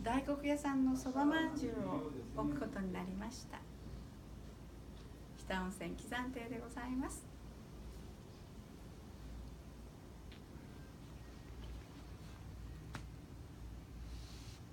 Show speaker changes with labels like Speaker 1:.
Speaker 1: 大黒屋さんのそばまんじゅうを置くことになりました。北温泉喜山亭でございます。